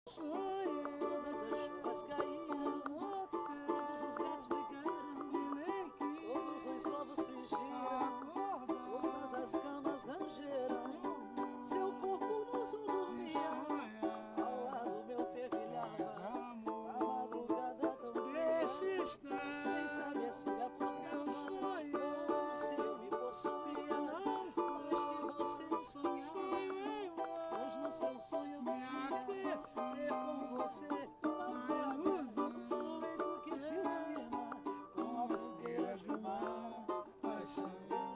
Sonho, todas as chuvas caíram, todos os gatos brigaram, e nem que todos os ovos fingiram, todas as camas rangeram, seu corpo nuzo dormia, ao lado meu fervilhava, a madrugada tão deixa estar, sem saber se acordava, ou se eu me possuía, mas que você sonhava, pois no seu sonho me aquecer com você, uma ilusão, no leito que se ilumina, com a fogueira de uma paixão.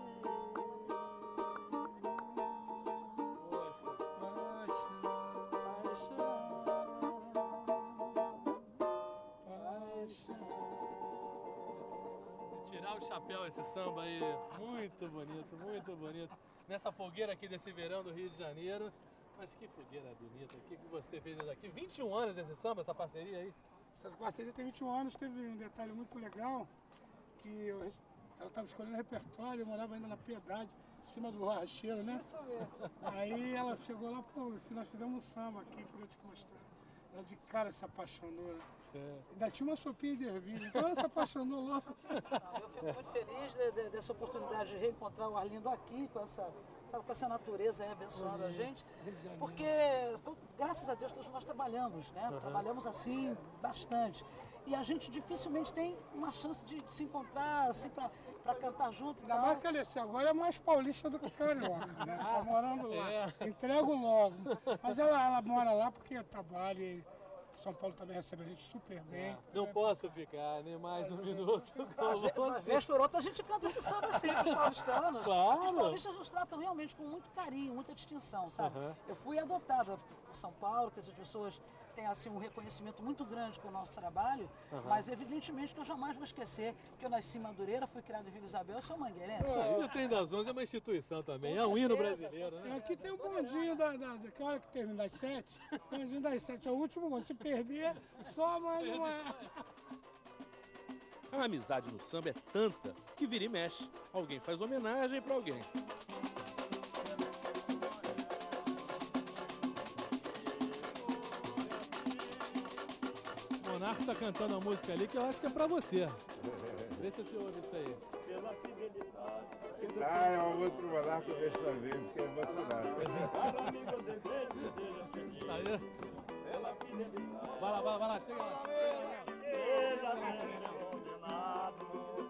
Tirar o chapéu esse samba aí, muito bonito, muito bonito. Nessa fogueira aqui desse verão do Rio de Janeiro. Mas que fogueira bonita, o que você fez aqui? 21 anos esse samba, essa parceria aí? Essa parceria tem 21 anos, teve um detalhe muito legal, que ela estava escolhendo repertório, eu morava ainda na Piedade, em cima do borracheiro, né? Isso mesmo. Aí ela chegou lá, pô, se nós fizemos um samba aqui, queria te mostrar. Ela de cara se apaixonou, né? Ainda tinha uma sopinha de ervilha, então ela se apaixonou logo. Eu fico muito feliz dessa oportunidade de reencontrar o Arlindo aqui, com essa, sabe, com essa natureza aí abençoando a gente, porque graças a Deus todos nós trabalhamos, né? Trabalhamos assim bastante, e a gente dificilmente tem uma chance de se encontrar assim para cantar junto. Ainda mais que Alessia agora é mais paulista do que carioca, né? Tá morando lá, entrego logo. Mas ela mora lá porque trabalha e São Paulo também recebe a gente super bem. Não posso ficar nem mais um minuto com Uma vez por outra a gente canta esse samba assim, os paulistanos. Claro. Os paulistas nos tratam realmente com muito carinho, muita distinção, sabe? Eu fui adotada por São Paulo, que essas pessoas têm assim um reconhecimento muito grande com o nosso trabalho, mas evidentemente que eu jamais vou esquecer que eu nasci em Madureira, fui criado em Vila Isabel, eu sou mangueirense. O Trem das 11 é uma instituição também, é um hino brasileiro, né? Aqui tem um bondinho que hora que termina das 7, o bondinho das 7 é o último, se perder, só mais uma. A amizade no samba é tanta que vira e mexe. Alguém faz homenagem pra alguém. O Monarca tá cantando a música ali que eu acho que é pra você. Vê se você ouve isso aí. Ah, é uma música pro Monarca eu vejo também, porque é emocionado. Aí. Vai lá, chega lá. Seja iluminado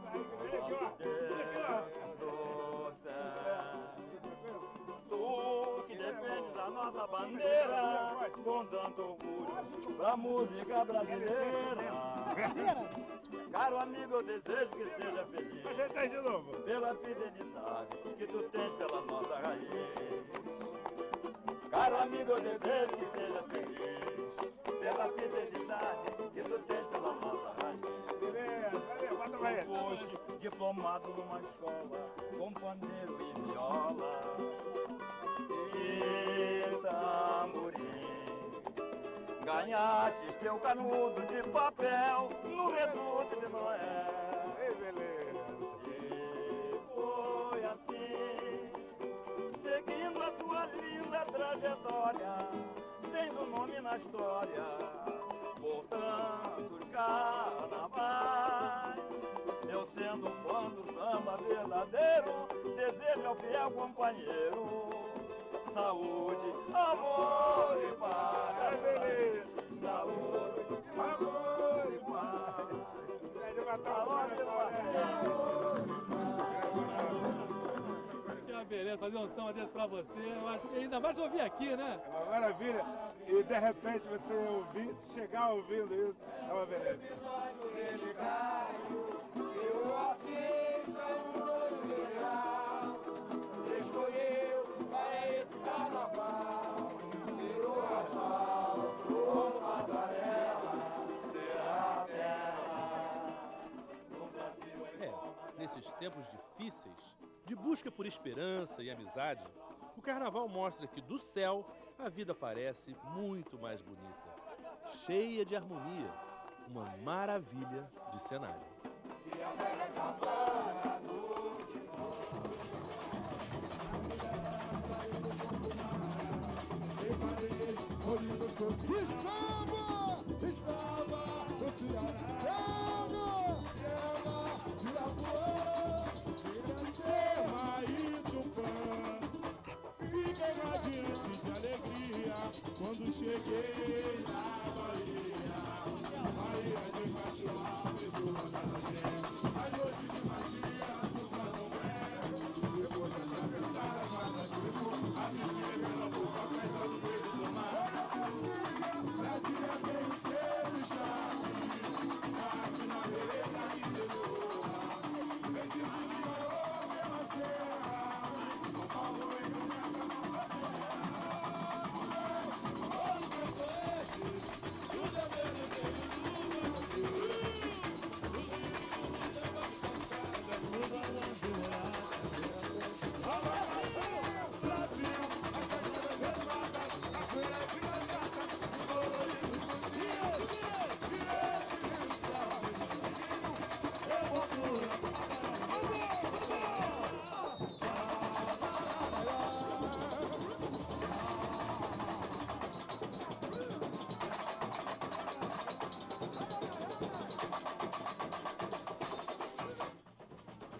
do céu. Tu que defendes a nossa bandeira com tanto orgulho da música brasileira. Caro amigo, eu desejo que seja feliz pela fidelidade que tu tens pela nossa raiz. Caro amigo, eu desejo que seja feliz pela fidelidade que tu tens pela nossa raiz. Tu foste diplomado numa escola com pandeiro e viola e tamborim. Ganhastes teu canudo de papel no reduto de Noé. E foi assim, seguindo a tua linda trajetória, tens um nome na história, por tantos carnavais. Eu sendo fã do samba verdadeiro, desejo ao fiel companheiro saúde, amor e paz. Saúde, amor e Que é uma beleza fazer um samba desse pra você. Eu acho que ainda mais ouvir aqui, né? É uma maravilha. E de repente você ouvir, chegar ouvindo isso, é uma beleza. Escolheu para esse carnaval, virou asfalto, como passarela, será a terra do Brasil. Nesses tempos difíceis, de busca por esperança e amizade, o carnaval mostra que do céu a vida parece muito mais bonita, cheia de harmonia, uma maravilha de cenário. E a velha campana do Olho Estava no Ceará, terra de Lagoa, Serra e Tupã, fiquei radiante de alegria quando cheguei na Bahia. Bahia de Cachoal e do Nazaré, as noites de magia do candomblé. Depois de atravessar as matas do Rio, assisti pela boca, festa no meio do mar. Brasília,